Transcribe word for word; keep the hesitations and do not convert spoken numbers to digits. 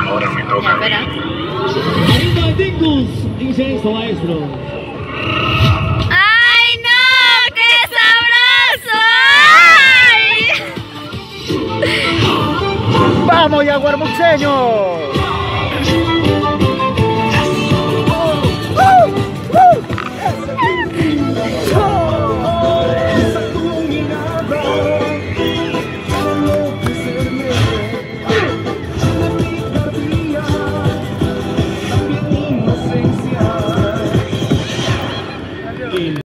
ahora me toca. Espera. Harina Dingus, dice esto, maestro. ¡Ay, no! ¡Qué sabroso! ¡Ay! ¡Vamos, Jaguar Muxeño!